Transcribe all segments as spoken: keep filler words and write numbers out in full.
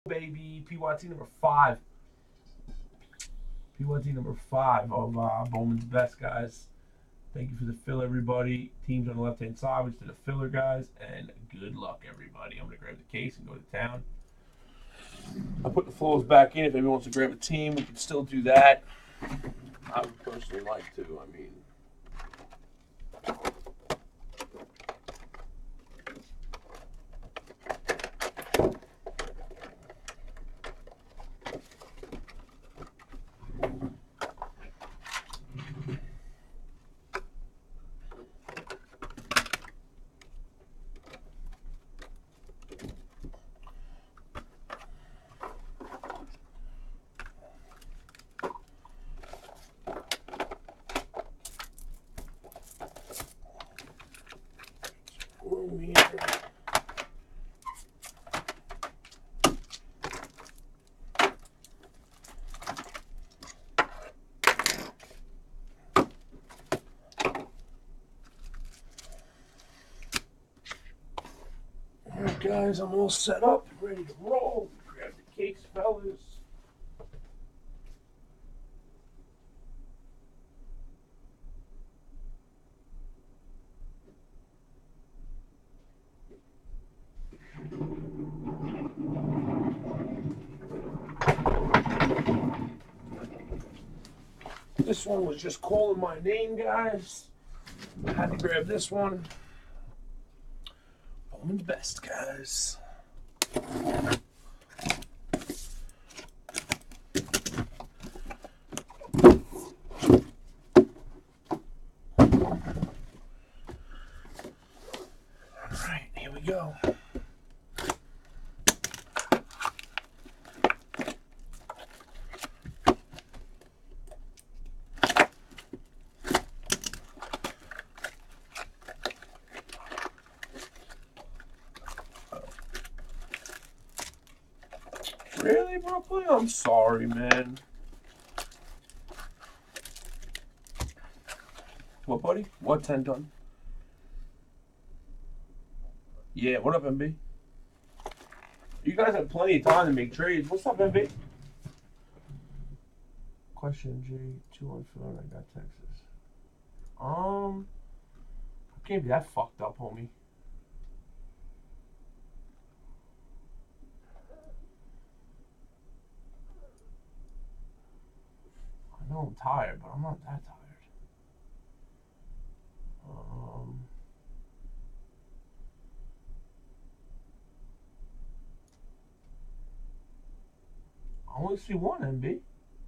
baby. P Y T number five. P Y T number five of uh, Bowman's Best, guys. Thank you for the fill, everybody. Teams on the left-hand side, which to the filler, guys. And good luck, everybody. I'm going to grab the case and go to town. I'll put the flows back in. If anyone wants to grab a team, we can still do that. I would personally like to. I mean, alright, guys, I'm all set up, ready to roll. Grab the case, fellas. This one was just calling my name, guys. I had to grab this one. Bowman's Best, guys. Alright, here we go. Really, Brooklyn? I'm sorry, man. What, buddy? What, ten ton? Yeah, what up, M B? You guys have plenty of time to make trades. What's up, M B? Question J, two on film. I got Texas. Um, I can't be that fucked up, homie. I know I'm tired, but I'm not that tired. Um, I only see one, M B.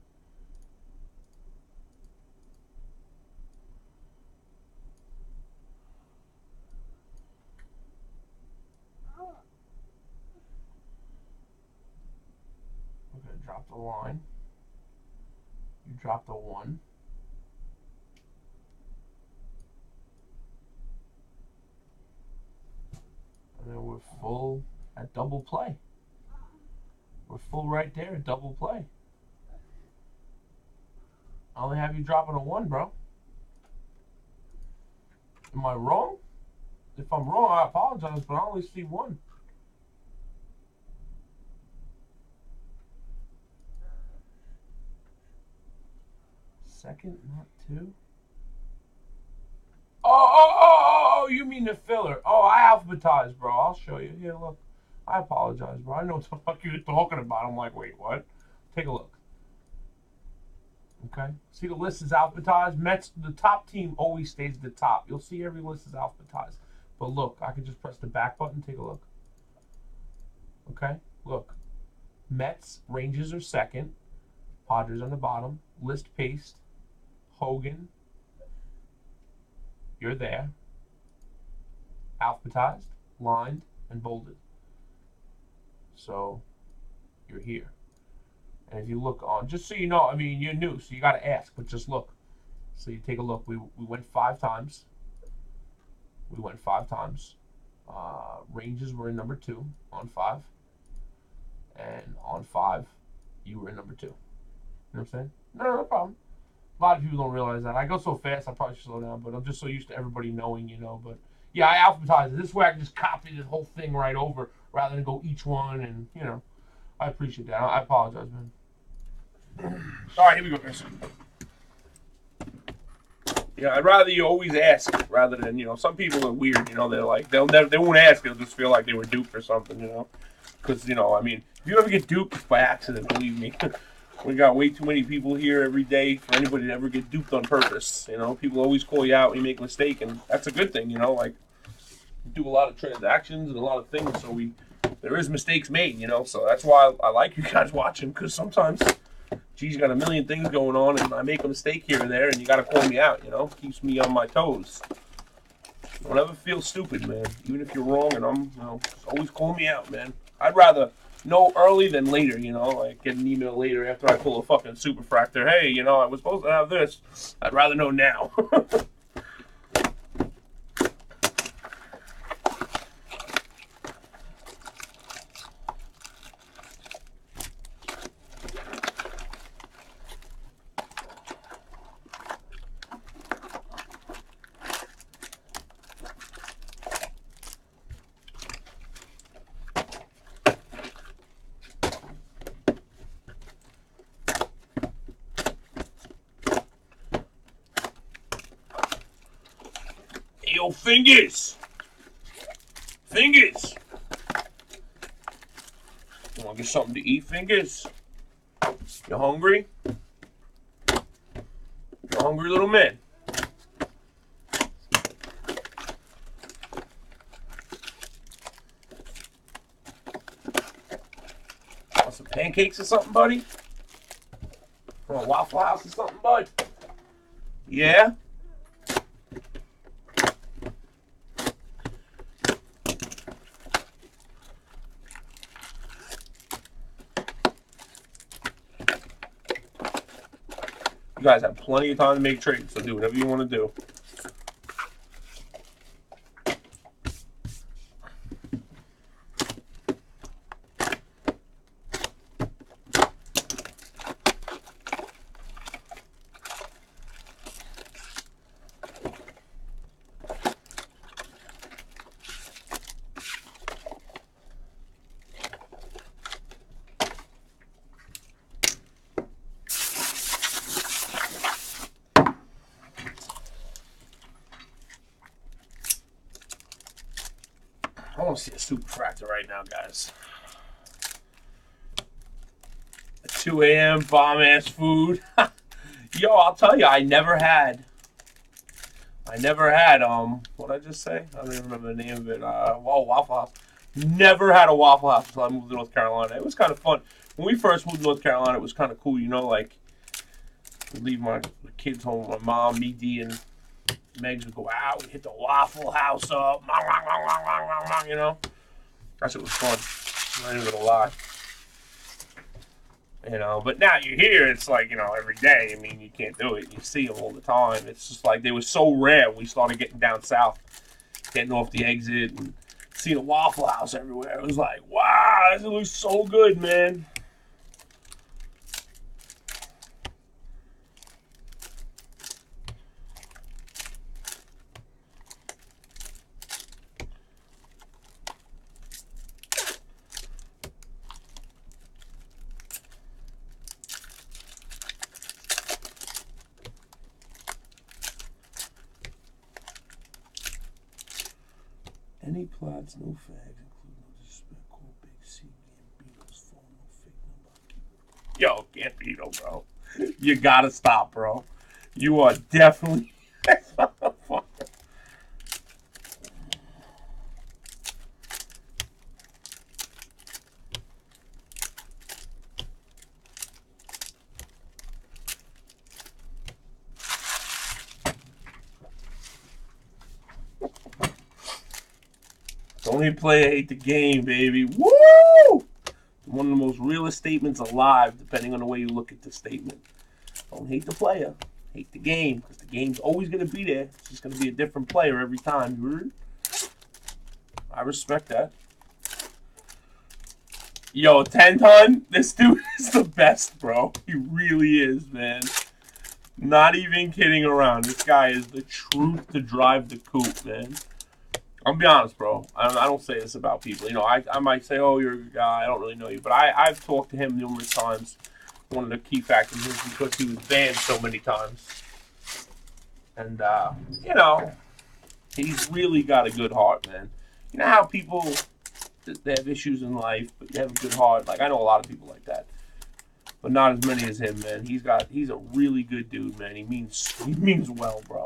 We're gonna drop the line. You drop the one. And then we're full at double play. We're full right there at double play. I only have you dropping a one, bro. Am I wrong? If I'm wrong, I apologize, but I only see one. Second, not two. Oh, oh, oh, oh, you mean the filler. Oh, I alphabetized, bro. I'll show you. Here, look. I apologize, bro. I know what the fuck you're talking about. I'm like, wait, what? Take a look. Okay? See, the list is alphabetized. Mets, the top team always stays at the top. You'll see every list is alphabetized. But look, I can just press the back button. Take a look. Okay? Look. Mets, Rangers are second. Padres on the bottom. List paste. Hogan. You're there. Alphabetized, lined, and bolded. So, you're here. And if you look on, just so you know, I mean, you're new, so you got to ask, but just look. So you take a look. We, we went five times. We went five times. Uh, Rangers were in number two on five. And on five, you were in number two. You know what I'm saying? No, no, no problem. A lot of people don't realize that. I go so fast, I probably should slow down, but I'm just so used to everybody knowing, you know. But yeah, I alphabetize it. This way I can just copy the whole thing right over rather than go each one and, you know. I appreciate that. I apologize, man. All right, here we go, guys. Yeah, I'd rather you always ask rather than, you know, some people are weird, you know, they're like, they'll never, they won't ask, they'll just feel like they were duped or something, you know. Because, you know, I mean, if you ever get duped by accident, believe me, we got way too many people here every day for anybody to ever get duped on purpose, you know. People always call you out when you make a mistake, and that's a good thing, you know, like, we do a lot of transactions and a lot of things, so we, there is mistakes made, you know, so that's why I, I like you guys watching, because sometimes... Geez, you got a million things going on, and I make a mistake here or there, and you got to call me out, you know? Keeps me on my toes. Don't ever feel stupid, man. Even if you're wrong, and I'm, you know, always call me out, man. I'd rather know early than later, you know? Like, get an email later after I pull a fucking superfractor. Hey, you know, I was supposed to have this. I'd rather know now. Yo, fingers! Fingers! You want to get something to eat, fingers? You hungry? You hungry, little man? Want some pancakes or something, buddy? Want a Waffle House or something, bud? Yeah? You guys have plenty of time to make trades, so do whatever you want to do. I want to see a superfractor right now, guys. two A M bomb-ass food. Yo, I'll tell you, I never had... I never had, um... What'd I just say? I don't even remember the name of it. Uh, oh, Waffle House. Never had a Waffle House until I moved to North Carolina. It was kind of fun. When we first moved to North Carolina, it was kind of cool, you know, like... We'd leave my kids home with my mom, me, Dee, and... Megs would go out, we'd hit the Waffle House up, you know? That shit was fun. I'm not even gonna lie. You know, but now you're here, it's like, you know, every day. I mean, you can't do it. You see them all the time. It's just like they were so rare. We started getting down south, getting off the exit, and seeing a Waffle House everywhere. It was like, wow, this looks so good, man. Any plots, no fags, including no disrespect, call Big C, Gambito's phone, no fake number. Yo, Gambito, bro. You gotta stop, bro. You are definitely... Don't hate player, hate the game, baby. Woo! One of the most realest statements alive, depending on the way you look at the statement. Don't hate the player, hate the game, because the game's always going to be there. It's just going to be a different player every time. You heard? I respect that. Yo, ten ton, this dude is the best, bro. He really is, man. Not even kidding around. This guy is the truth to drive the coupe, man. I'll be honest, bro. I don't, I don't say this about people. You know, I, I might say, oh, you're a guy. I don't really know you. But I, I've talked to him numerous times. One of the key factors is because he was banned so many times. And, uh, you know, he's really got a good heart, man. You know how people, they have issues in life, but they have a good heart. Like, I know a lot of people like that. But not as many as him, man. He's got, he's a really good dude, man. He means, he means well, bro.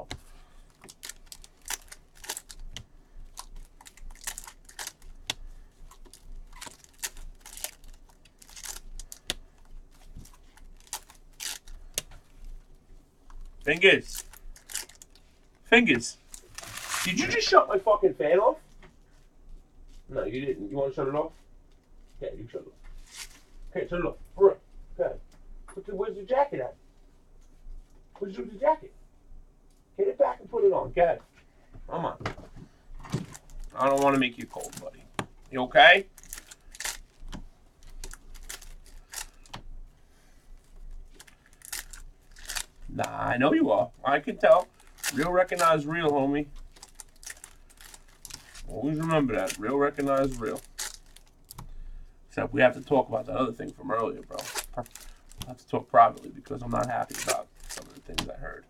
Fingers. Fingers. Did you just shut my fucking fan off? No, you didn't. You want to shut it off? Yeah, you shut it off. Okay, turn it off. Hurry. Okay. Where's the jacket at? Where's the jacket? Get it back and put it on. Go ahead. Come on. I don't want to make you cold, buddy. You okay? Nah, I know you are. I can tell. Real recognize real, homie. Always remember that. Real recognize real. Except we have to talk about that other thing from earlier, bro. I have to talk privately because I'm not happy about some of the things I heard.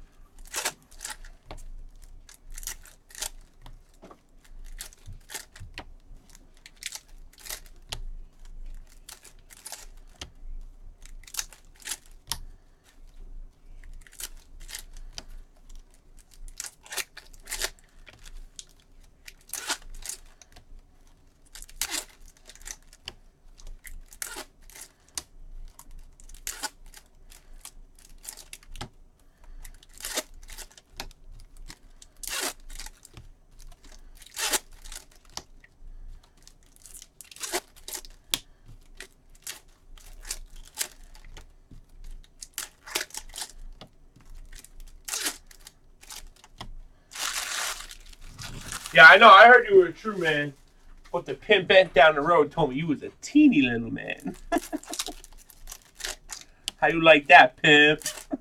Yeah, I know. I heard you were a true man, but the pimp bent down the road told me you was a teeny little man. How you like that, pimp?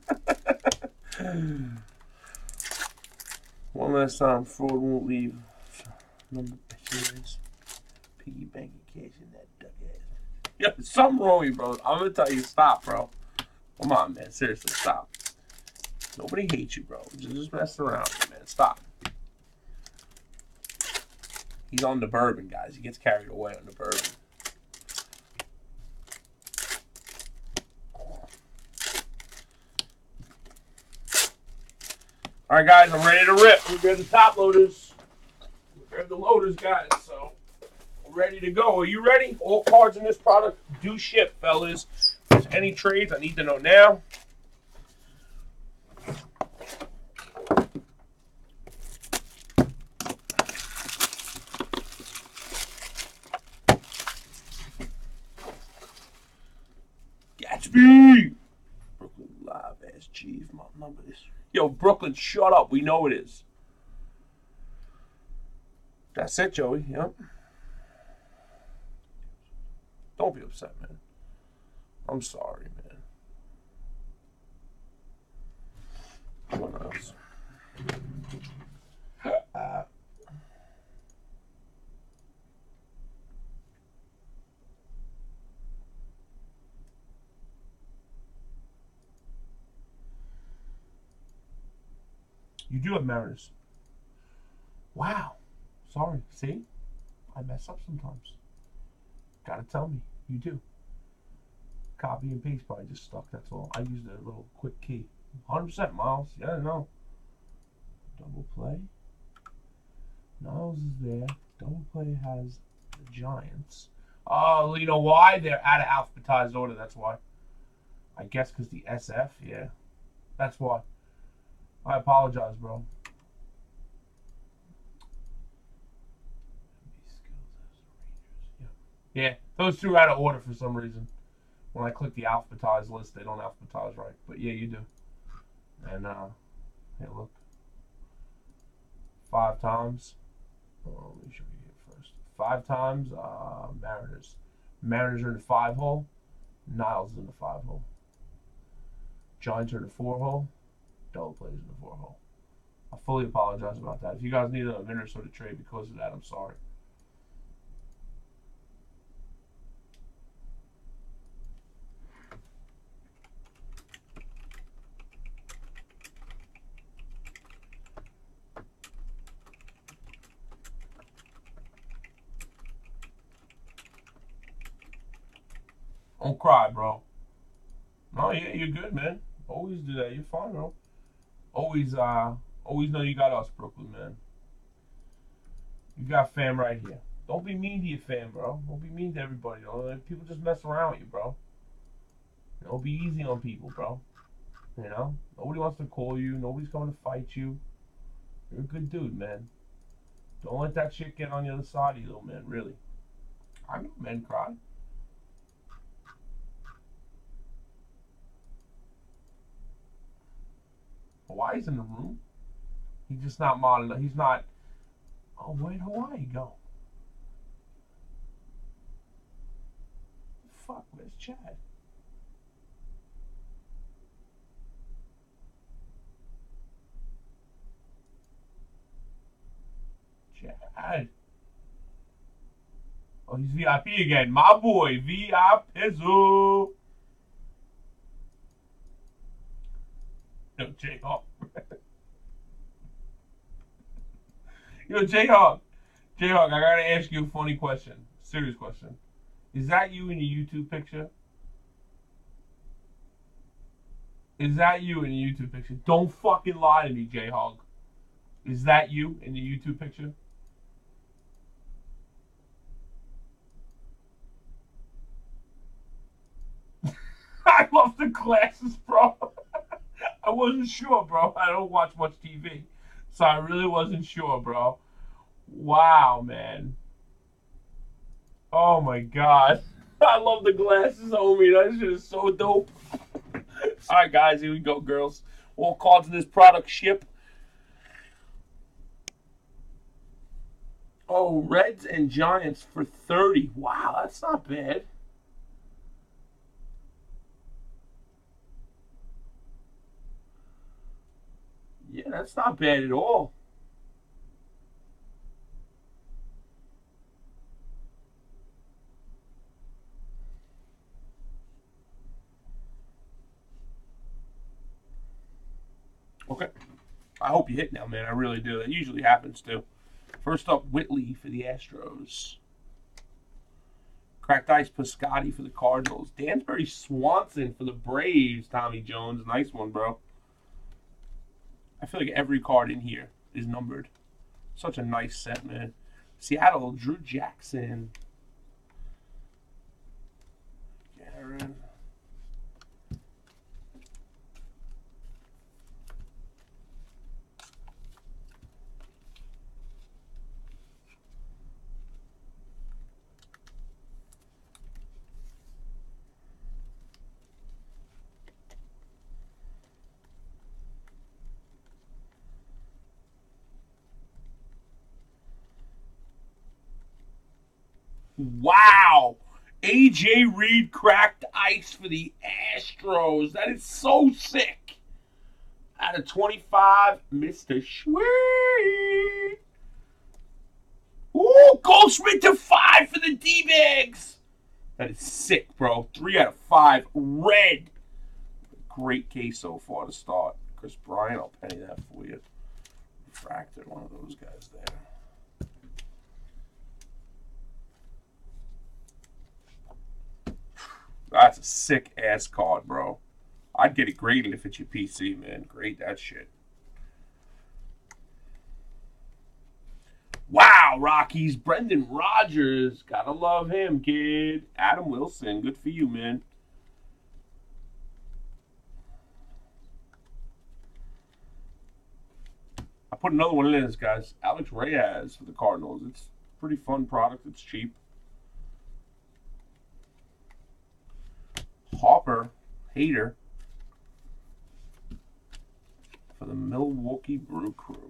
One last time, fraud won't leave. Number is piggy banking cash in that duck ass. Yo, something wrong with you, bro. I'm gonna tell you, stop, bro. Come on, man. Seriously, stop. Nobody hates you, bro. Just messing around, man. Stop. He's on the bourbon, guys. He gets carried away on the bourbon. All right, guys, I'm ready to rip. We grab the top loaders. We grab the loaders, guys. So we're ready to go. Are you ready? All cards in this product do ship, fellas. If there's any trades, I need to know now. Gatsby! Brooklyn Live ass chief. My number is. Yo, Brooklyn, shut up. We know it is. That's it, Joey. Yep. Don't be upset, man. I'm sorry, man. What else? Uh, You do have Mariners. Wow. Sorry. See? I mess up sometimes. Gotta tell me. You do. Copy and paste probably just stuck, that's all. I used a little quick key. one hundred percent, Miles. Yeah, no. Double play. Niles is there. Double play has the Giants. Oh, you know why? They're out of alphabetized order, that's why. I guess because the S F, yeah. That's why. I apologize, bro. Yeah, those two are out of order for some reason. When I click the alphabetized list, they don't alphabetize right. But yeah, you do. And, uh, hey, look. Five times. Oh, let me show you here first. Five times, uh, Mariners. Mariners are in the five hole. Niles is in the five hole. Giants are in the four hole. Double plays in the four hole. I fully apologize about that. If you guys need a Minnesota trade because of that, I'm sorry. Don't cry, bro. No, yeah, you're good, man. Always do that. You're fine, bro. Always, uh, always know you got us, Brooklyn, man. You got fam right here. Don't be mean to your fam, bro. Don't be mean to everybody. You know? People just mess around with you, bro. Don't be easy on people, bro. You know? Nobody wants to call you. Nobody's coming to fight you. You're a good dude, man. Don't let that shit get on the other side of you, though, man. Really. I know men cry. Hawaii's in the room. He's just not modeling. He's not. Oh, where'd Hawaii go? Fuck, where's Chad? Chad. Oh, he's V I P again. My boy, V I Pizzle. Yo, Jayhawk. Yo, Jayhawk. Jayhawk, I gotta ask you a funny question. Serious question. Is that you in the YouTube picture? Is that you in the YouTube picture? Don't fucking lie to me, Jayhawk. Is that you in the YouTube picture? I love the glasses, bro. I wasn't sure, bro. I don't watch much T V. So I really wasn't sure, bro. Wow, man. Oh my god. I love the glasses, homie. That shit is so dope. Alright, guys, here we go, girls. All cards in this product ship. Oh, Reds and Giants for thirty. Wow, that's not bad. Yeah, that's not bad at all. Okay. I hope you hit now, man. I really do. That usually happens, too. First up, Whitley for the Astros. Cracked Ice Piscotti for the Cardinals. Dansbury Swanson for the Braves, Tommy Jones. Nice one, bro. I feel like every card in here is numbered. Such a nice set, man. Seattle, Drew Jackson. Garen. Wow. A J Reed cracked ice for the Astros. That is so sick. Out of twenty-five, Mister Sweet. Ooh, Goldschmidt to five for the D-Bags. That is sick, bro. Three out of five. Red. Great case so far to start. Chris Bryant, I'll penny that for you. Refractor, one of those guys there. That's a sick ass card, bro. I'd get it graded if it's your P C, man. Grade that shit. Wow, Rockies. Brendan Rodgers. Gotta love him, kid. Adam Wilson. Good for you, man. I put another one in this, guys. Alex Reyes for the Cardinals. It's a pretty fun product. It's cheap. Hopper, Hater, for the Milwaukee Brew Crew.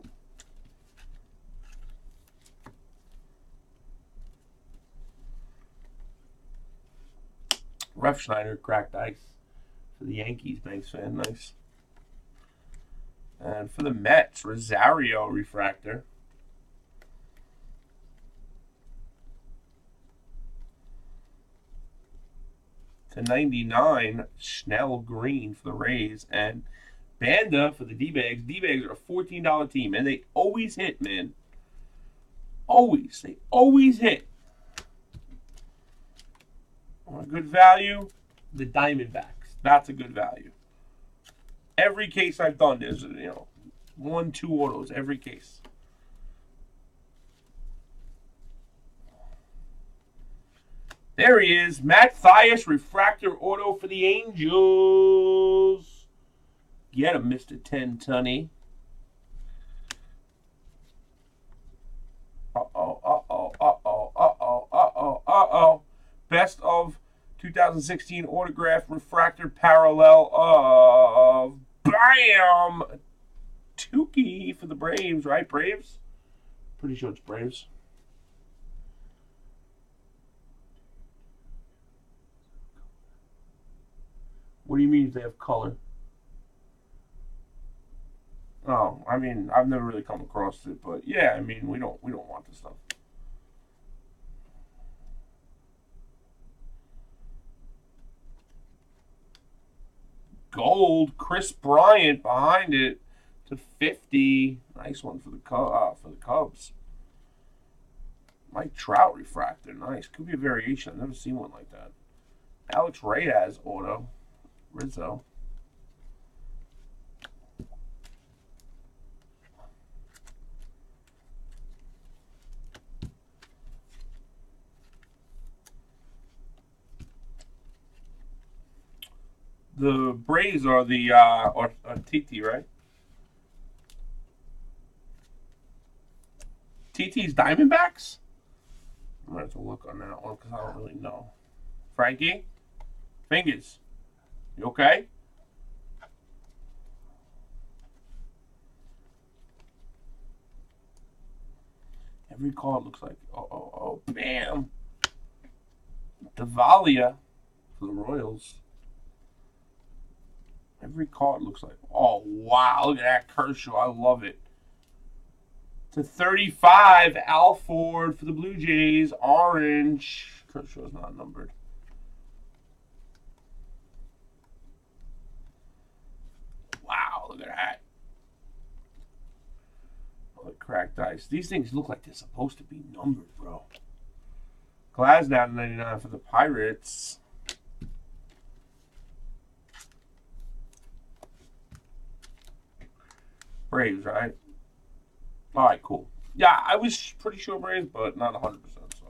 Ref Schneider, cracked ice for the Yankees. Thanks, fan. Nice. And for the Mets, Rosario refractor. To ninety-nine, Snell Green for the Rays. And Banda for the D-Bags. D-Bags are a fourteen dollar team, and they always hit, man. Always. They always hit. On a good value, the Diamondbacks. That's a good value. Every case I've done, there's, you know, one, two autos, every case. There he is. Mathias refractor auto for the Angels. Get him, Mister ten Tunny. Uh-oh, uh-oh, uh-oh, uh-oh, uh-oh, uh-oh. Best of two thousand sixteen autograph refractor parallel of BAM! Tukey for the Braves, right? Braves? Pretty sure it's Braves. What do you mean if they have color? Oh, I mean, I've never really come across it, but yeah, I mean, we don't we don't want this stuff. Gold, Chris Bryant behind it to fifty. Nice one for the uh, for the Cubs. Mike Trout refractor, nice. Could be a variation. I've never seen one like that. Alex Reyes auto, Rizzo. The Braves are the uh, or, or T T, right? T T's Diamondbacks? I'm going to have to look on that one because I don't really know. Frankie? Fingers. You okay? Every card looks like, oh, oh, oh, bam. Davalia for the Royals. Every card looks like, oh, wow, look at that Kershaw. I love it. To thirty-five, Alford for the Blue Jays. Orange. Kershaw's not numbered. Wow, look at that. Oh, the cracked ice. These things look like they're supposed to be numbered, bro. Glasnow to ninety-nine for the Pirates. Braves, right? All right, cool. Yeah, I was pretty sure Braves, but not one hundred percent, so.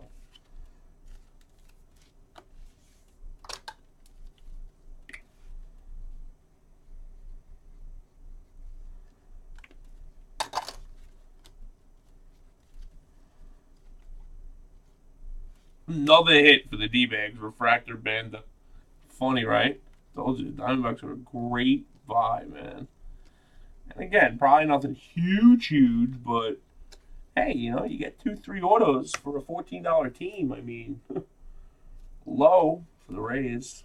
Another hit for the D-Bags, Refractor Banda. Funny, right? Told you, the Diamondbacks are a great buy, man. And again, probably nothing huge, huge, but hey, you know, you get two, three autos for a fourteen dollar team. I mean, low for the Rays.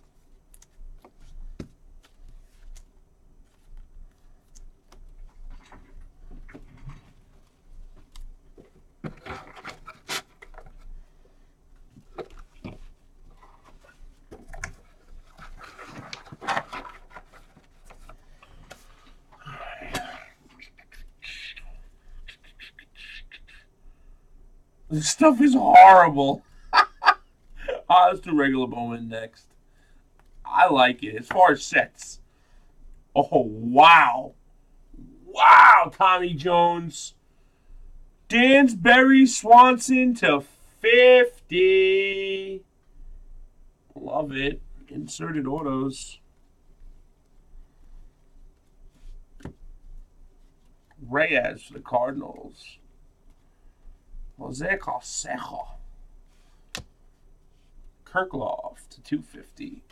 This stuff is horrible. Ah, let's do regular Bowman next. I like it. As far as sets. Oh, wow. Wow, Tommy Jones. Dansbury Swanson to fifty. Love it. Inserted autos. Reyes for the Cardinals. Jose Canseco. Kirkloff to two fifty.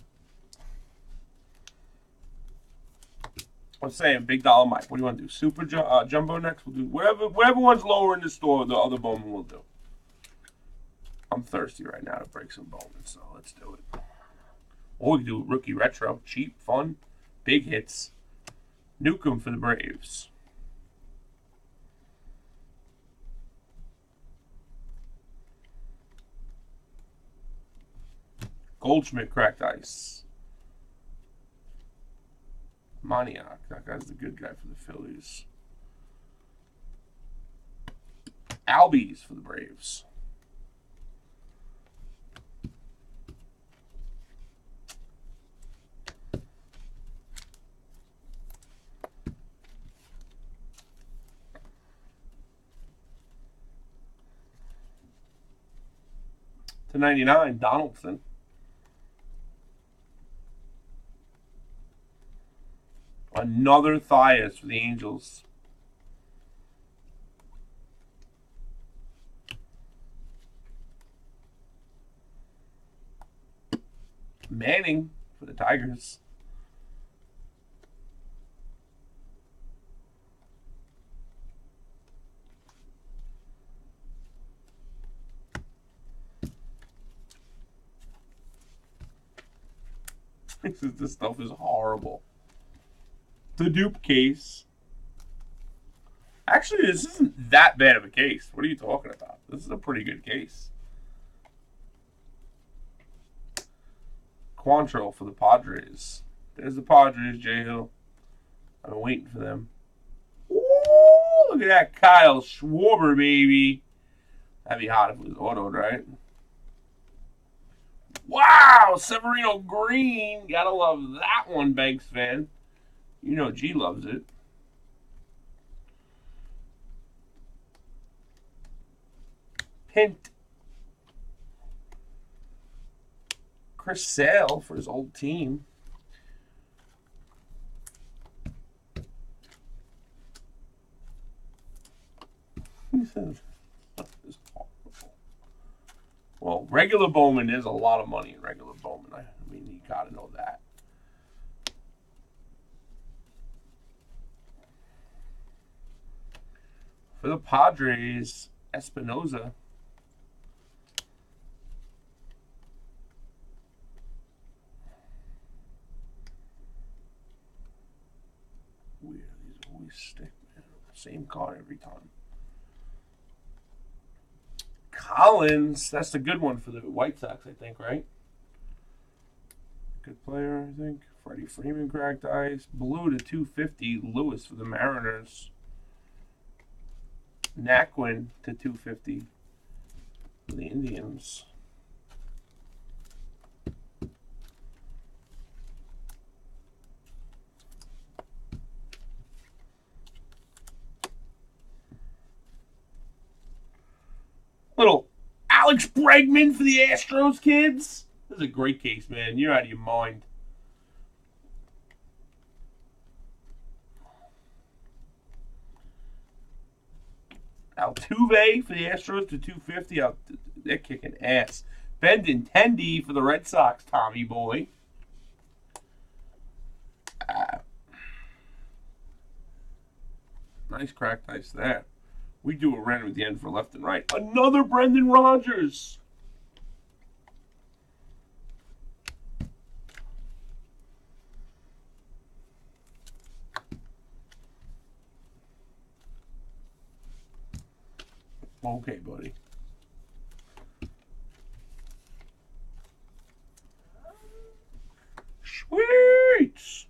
I'm saying Big Dollar Mike. What do you want to do? Super ju uh, Jumbo next? We'll do whatever, whatever one's lower in the store, the other Bowman will do. I'm thirsty right now to break some Bowman, so let's do it. Or we can do Rookie Retro. Cheap, fun, big hits. Newcomb for the Braves. Goldschmidt, cracked ice. Moniak, that guy's the good guy for the Phillies. Albies for the Braves. To ninety-nine, Donaldson. Another Thias for the Angels. Manning for the Tigers. This stuff is horrible. The dupe case. Actually, this isn't that bad of a case. What are you talking about? This is a pretty good case. Quantrill for the Padres. There's the Padres, J Hill. I've been waiting for them. Ooh, look at that Kyle Schwarber, baby. That'd be hot if it was autoed, right? Wow, Severino Green. Gotta love that one, Banks fan. You know G loves it. Hint. Chris Sale for his old team. He says, this is horrible. Well, regular Bowman is a lot of money in regular Bowman. I mean, you got to know that. For the Padres, Espinoza. Weird, these always stick, man. Same card every time. Collins, that's the good one for the White Sox, I think, right? Good player, I think. Freddie Freeman, cracked ice. Blue to two fifty, Lewis for the Mariners. Naquin to two fifty for the Indians. Little Alex Bregman for the Astros, kids. This is a great case, man. You're out of your mind. Altuve for the Astros to two fifty. They're kicking ass. Benintendi for the Red Sox, Tommy boy. Uh, nice cracked ice there. We do a random at the end for left and right. Another Brendan Rodgers. Okay, buddy. Sweet.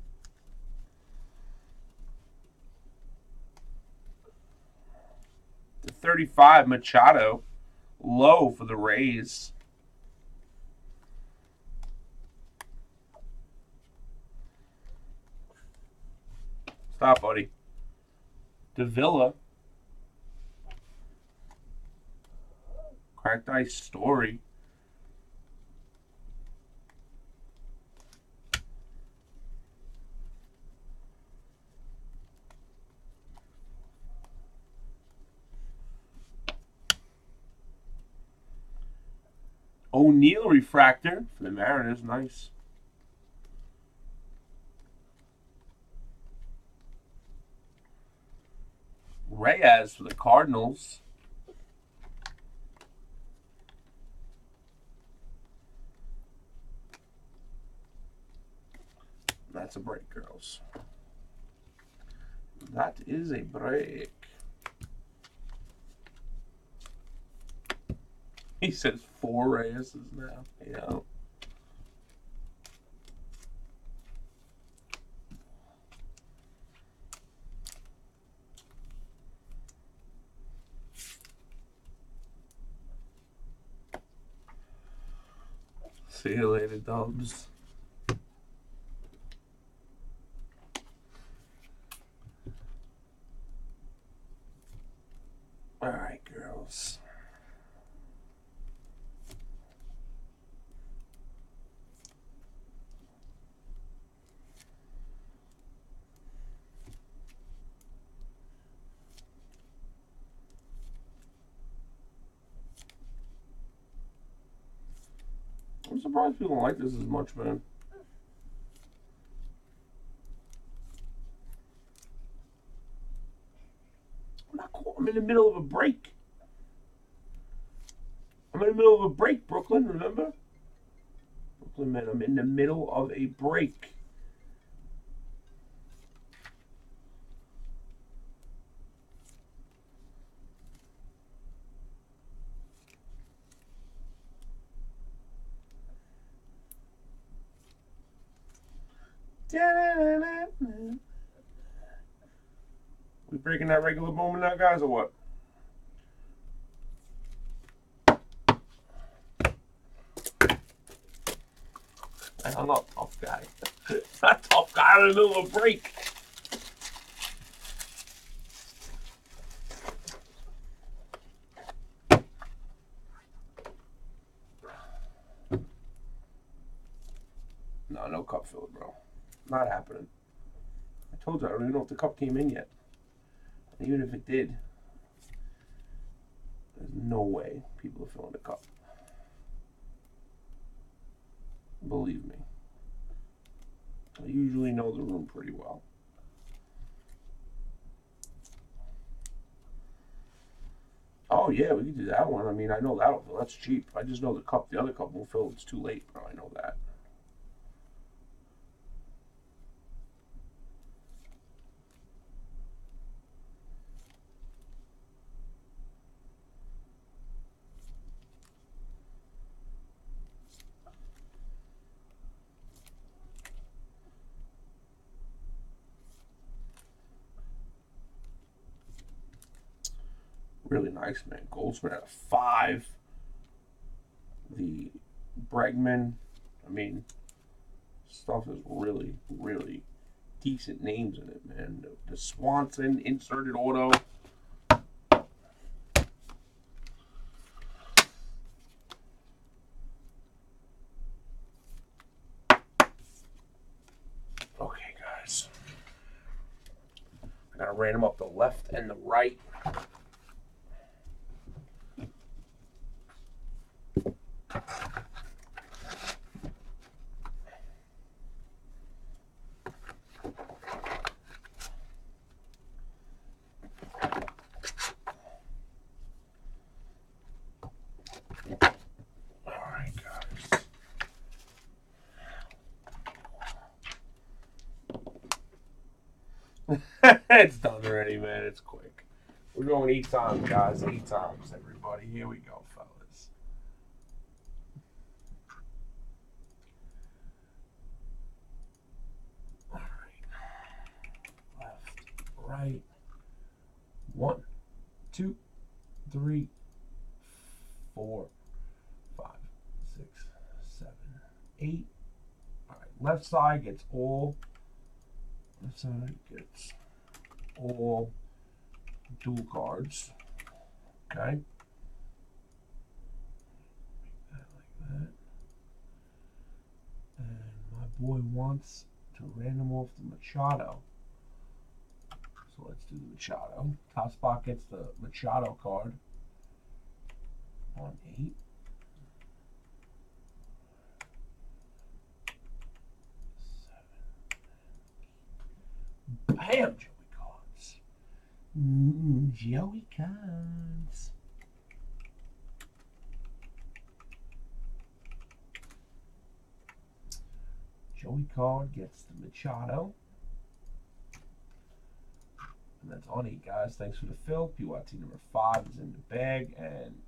The thirty-five Machado, low for the Rays. Stop, buddy. Davila. Cracked ice Story. O'Neal refractor for the Mariners. Nice. Reyes for the Cardinals. That's a break, girls. That is a break. He says four Reyes now. Yeah. See you later, Dubs. All right, girls. I'm surprised people don't like this as much, man. I'm not cool. I'm in the middle of a break. I'm in the middle of a break, Brooklyn, remember? Brooklyn, man, I'm in the middle of a break. We breaking that regular moment now, guys, or what? I'm not a tough guy. Not a tough guy in the middle of a break. No, no cup filler, bro. Not happening. I told you, I don't even know if the cup came in yet. And even if it did, there's no way people are filling the cup. Believe me. I usually know the room pretty well. Oh, yeah, we can do that one. I mean, I know that'll fill. That's cheap. I just know the cup, the other cup won't fill. It's too late, bro. I know that. Really nice, man. Goldsmith at a five. The Bregman, I mean, stuff is really, really decent names in it, man. The, the Swanson inserted auto. Okay, guys. I gotta random up the left and the right. It's done already, man. It's quick. We're going eight times, guys. Eight times, everybody. Here we go, fellas. All right. Left, right. One, two, three, four, five, six, seven, eight. All right. Left side gets all. Left side gets all dual cards. Okay. Make that like that. And my boy wants to random off the Machado. So let's do the Machado. Top spot gets the Machado card on eight. Seven. Bam, Joey cards. Mm, Joey cards. Joey card gets the Machado. And that's on eight, guys. Thanks for the fill. P Y T number five is in the bag, and